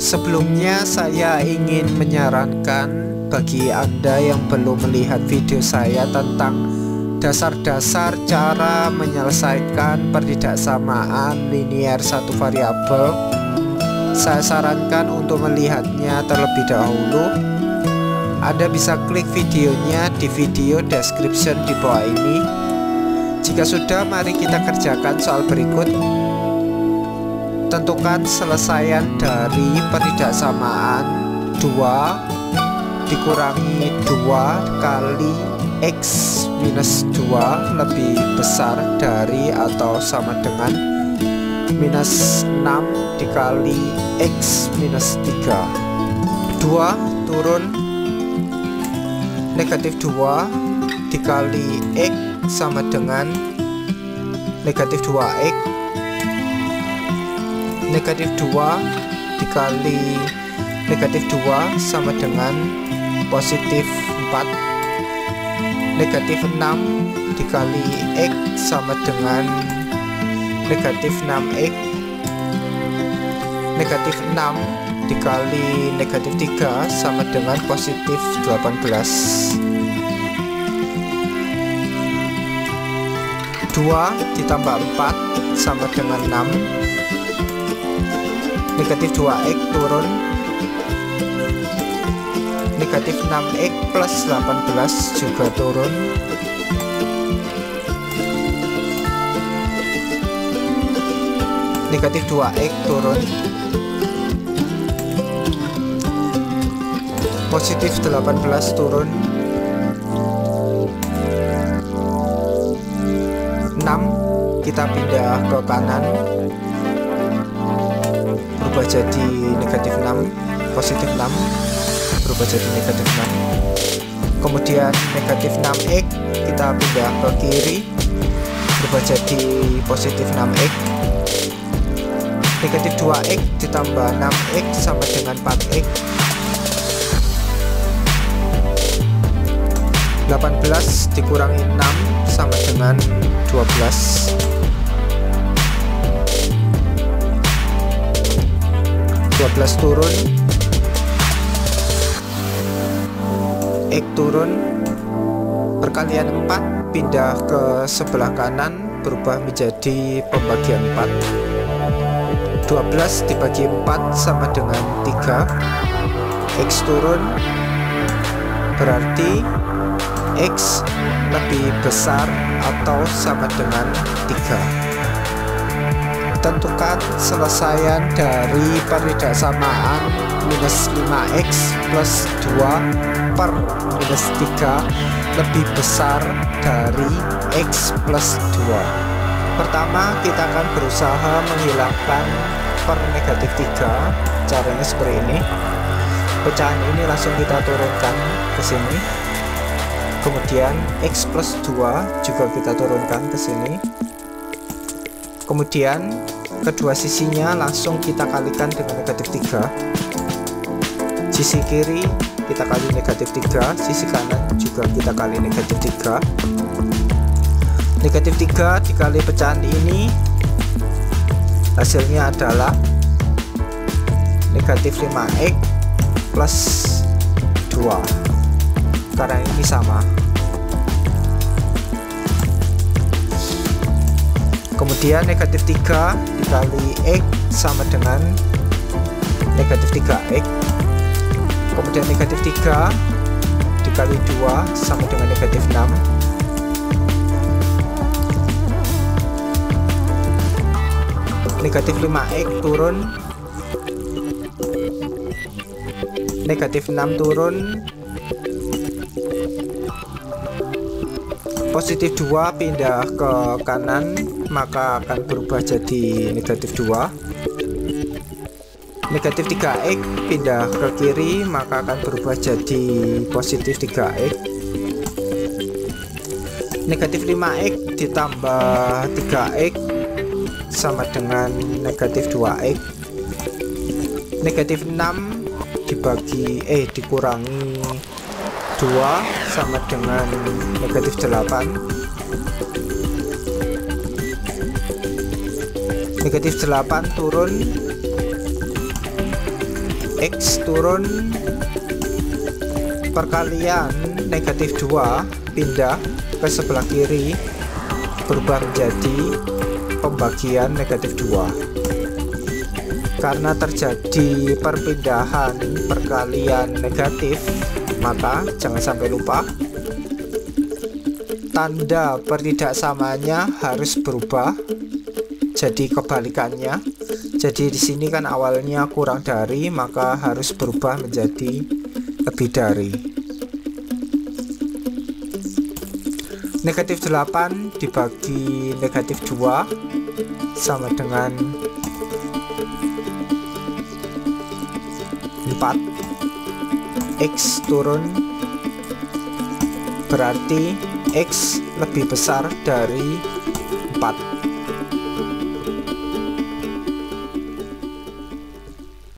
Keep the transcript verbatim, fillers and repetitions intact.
Sebelumnya saya ingin menyarankan bagi Anda yang belum melihat video saya tentang dasar-dasar cara menyelesaikan perbedaan linear satu variabel, saya sarankan untuk melihatnya terlebih dahulu. Anda bisa klik videonya di video description di bawah ini. Jika sudah, mari kita kerjakan soal berikut. Tentukan selesaian dari perbedaan dua dikurangi dua kali X minus dua lebih besar dari atau sama dengan minus enam dikali X minus tiga. Dua turun negatif dua dikali X sama dengan negatif dua X. Negatif dua dikali negatif dua sama dengan positif empat. Negatif enam dikali X sama dengan negatif enam X. Negatif enam dikali negatif tiga sama dengan positif delapan belas. Dua ditambah empat sama dengan enam. Negatif dua X turun, negatif enam X plus delapan belas juga turun. Negatif dua X turun, positif delapan belas turun. Enam kita pindah ke kanan, berubah jadi negatif enam, positif enam berubah jadi negatif enam. Kemudian negatif enam X kita pindah ke kiri, berubah jadi positif enam X. Negatif dua X ditambah enam X sama dengan empat X. delapan belas dikurangi enam sama dengan dua belas. dua belas turun, X turun, perkalian empat pindah ke sebelah kanan, berubah menjadi pembagian empat. Dua belas dibagi empat sama dengan tiga. X turun, berarti X lebih besar atau sama dengan tiga. Tentukan selesaian dari perbedaan minus lima X plus dua per minus tiga lebih besar dari X plus dua. Pertama, kita akan berusaha menghilangkan per negatif tiga. Caranya seperti ini. Pecahan ini langsung kita turunkan ke sini. Kemudian X plus dua juga kita turunkan ke sini. Kemudian kedua sisinya langsung kita kalikan dengan negatif tiga. Sisi kiri kita kali negatif tiga, sisi kanan juga kita kali negatif tiga. Negatif tiga dikali pecahan ini hasilnya adalah negatif lima X plus dua, karena ini sama. Kemudian negatif tiga dikali X sama dengan negatif tiga X. Kemudian negatif tiga dikali dua sama dengan negatif enam. Negatif lima X turun, negatif enam turun, positif dua pindah ke kanan, maka akan berubah jadi negatif dua. Negatif tiga X pindah ke kiri, maka akan berubah jadi positif tiga X. Negatif lima X ditambah tiga X sama dengan negatif dua X. Negatif enam dibagi eh dikurangi dua sama dengan negatif delapan. Negatif delapan turun, X turun perkalian negatif dua pindah ke sebelah kiri berubah menjadi pembagian negatif dua. Karena terjadi perpindahan perkalian negatif, maka jangan sampai lupa tanda pertidaksamaannya harus berubah jadi kebalikannya. Jadi di sini kan awalnya kurang dari, maka harus berubah menjadi lebih dari. Negatif delapan dibagi negatif dua sama dengan empat. X turun berarti X lebih besar dari